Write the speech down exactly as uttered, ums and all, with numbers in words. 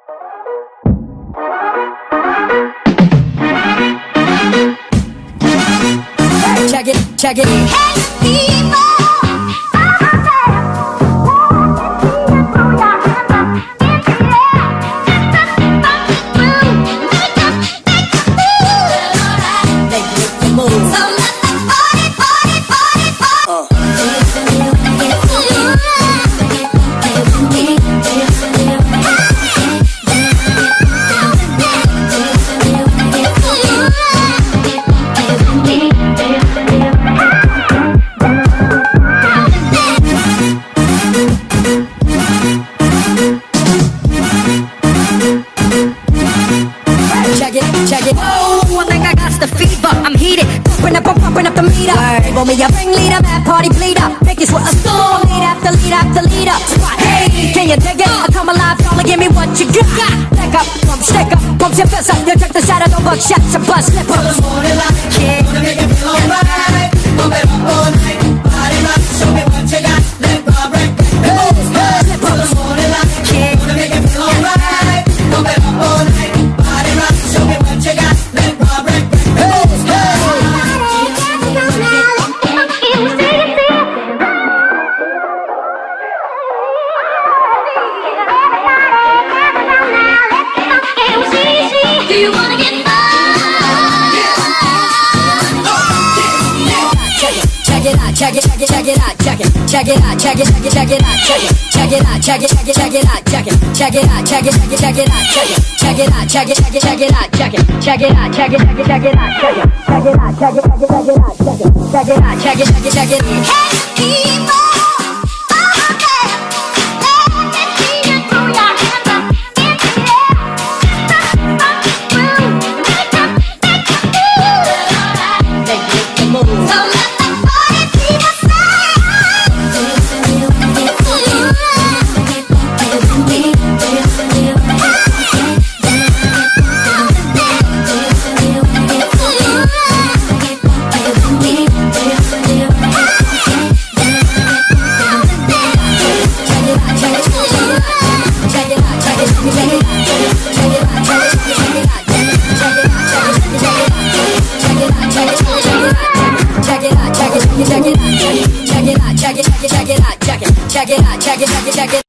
Check it, check it. Hey, people. Check it. Oh, I think I got the fever. I'm heated, pumping up, I'm pumping up the meter. Word. Want me a ringleader, mad party bleeder. Make this with a storm, lead after lead after leader. Hey, can you dig it? I come alive, y'all, give me what you got. Back up, pump, stick up, pump your fist up. You check the shadow, no buckshots, a bus slip up. Morning like a kid, wanna make you feel alright. Pump it up all night, body rock, show me what you got. Let my break, hey, hey. Slip up. Morning like a kid, wanna make you feel alright. Pump it up all night, body rock, show me what you got. Let my break, hey, hey. Do you wanna get Check it out, check it, check it, check it out, check it, check it out, check it, check it, check it out, check it, check it out, check it, check it, check it out, check it, check it out, check it, check it, check it out, check it, check it out, check it, check it, check it out, check it, check it out, check it, check it, check it out, check it, check it out, check it, check it, check it out, check it, check it out, check it, check it, check it. Hey, people. Check it out, check it, check it, check it out, check it, check it, check it out, check it, check it, check it